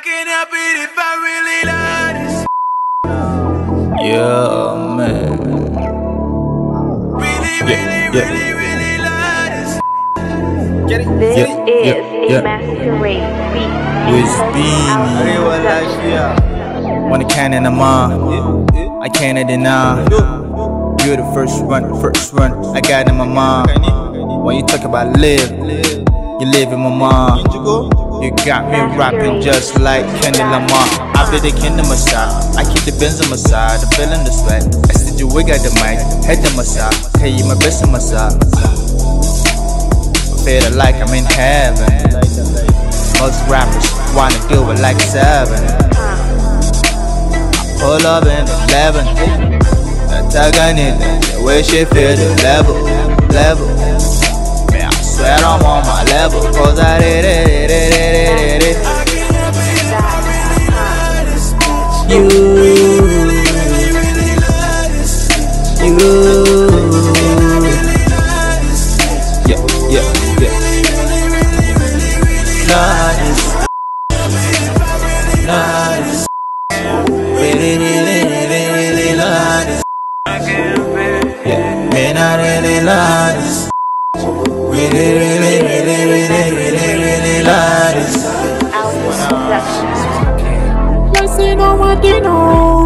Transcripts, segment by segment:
can't help it if I really love this. Yeah, man. Really love this. This is Masquerade Beat. With Beanie. When I can't I can't deny. You're the first one I got in my mind. When you talk about live, you live in my mind. You got me rapping just like Kenny Lamar. I be the king of my side. I keep the Benz on my side. I'm feeling the sweat. I said you wig at the mic, head on my side. Tell you my best on my side. I feel like I'm in heaven. Most rappers wanna do it like 7. I pull up in 11. I tag on it, the way she feel the level. Man, I swear I'm on my level, cause I did it. You Yeah. Nice. Really love this. Yeah, man, I really love this. Really love this. Flexing on my Dino,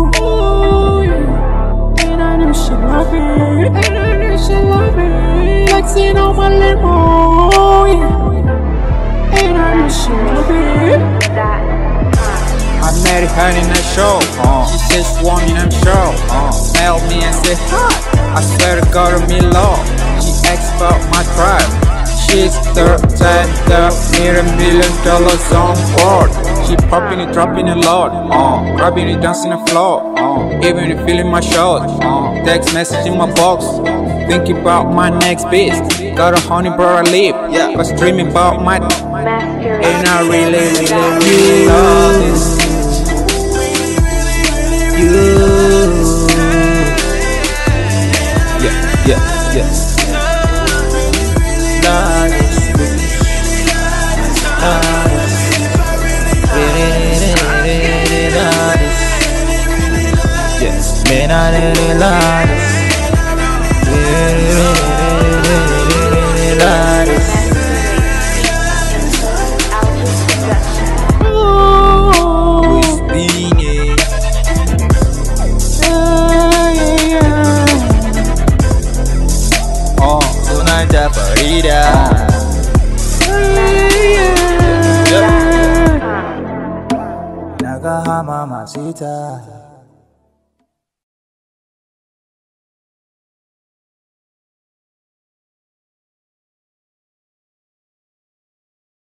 and I know she love it. Flexing on my limo, and I know she love it. I met her in a show, she said she want me, I'm sure. Smell me and say hi, I swear to God on me low. She asks about my tribe, she's third time, need $1 million on board. She popping it, dropping it loud, grabbing it, dancing the floor, even if feeling my shoulders. Text message in my box, thinking about my next beat. Got a honey bro, I live, was dreaming about my and I really love this. Yeah. Yes, man, I really love this. Really love this. With Beanie. Una Farida. Nagahama Masita.